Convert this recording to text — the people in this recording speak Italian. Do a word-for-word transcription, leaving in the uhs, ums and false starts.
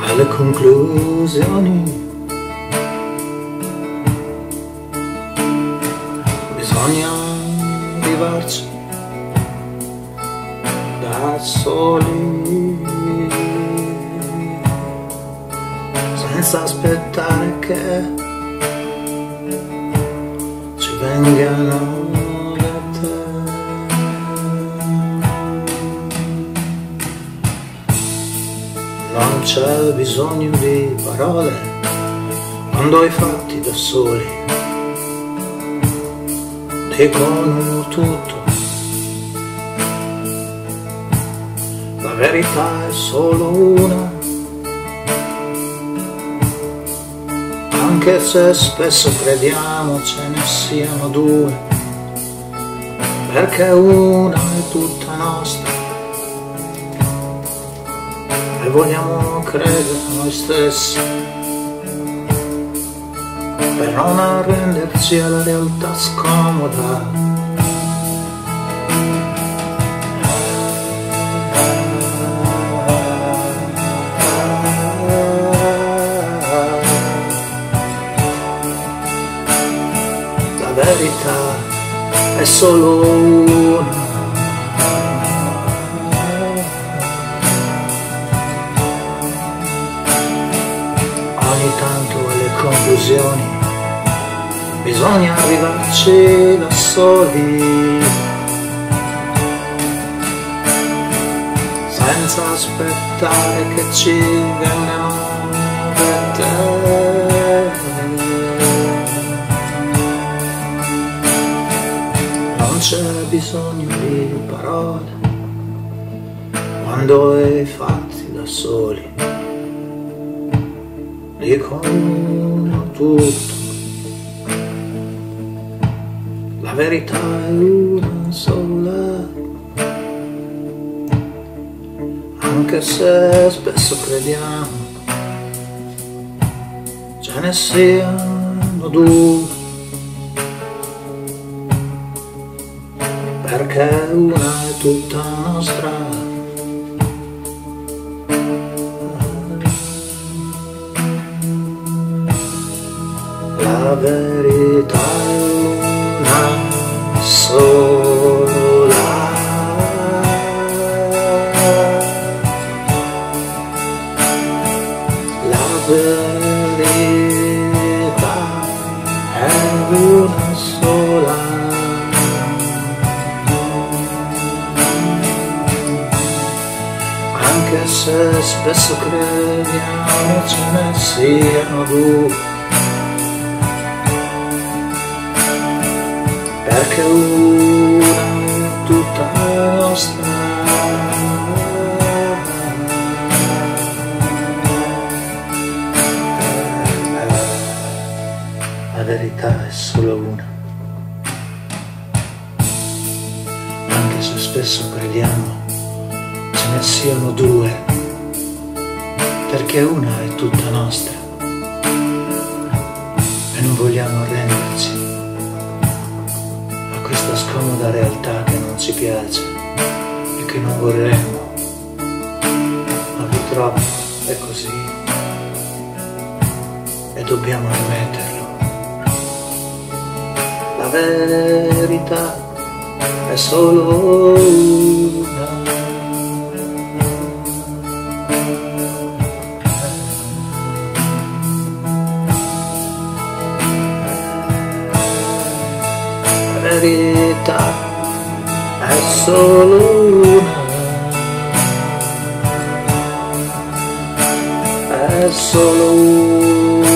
alle conclusioni. Bisogna arrivarci da soli, senza aspettare che ci vengano dette. Non c'è bisogno di parole quando hai fatti da soli, dicono tutto. La verità è solo una, anche se spesso crediamo ce ne siano due, perché una è tutta nostra e vogliamo credere a noi stessi per non arrenderci alla realtà scomoda. La verità è solo una, ogni tanto alle conclusioni bisogna arrivarci da soli, senza aspettare che ci vengano dette. Non c'è bisogno di parole quando hai fatti da soli, dicono tutto. La verità è una sola, anche se spesso crediamo ce ne siano due, perché una è tutta nostra. La verità è una sola, la verità è una sola, anche se spesso crediamo ce ne siano due, perché una è tutta nostra. La verità è solo una, anche se spesso crediamo ce ne siano due, perché una è tutta nostra e non vogliamo arrenderci a questa scomoda realtà che non ci piace e che non vorremmo, ma purtroppo è così e dobbiamo ammetterlo. La verità è solo una, la verità è solo una, è solo una.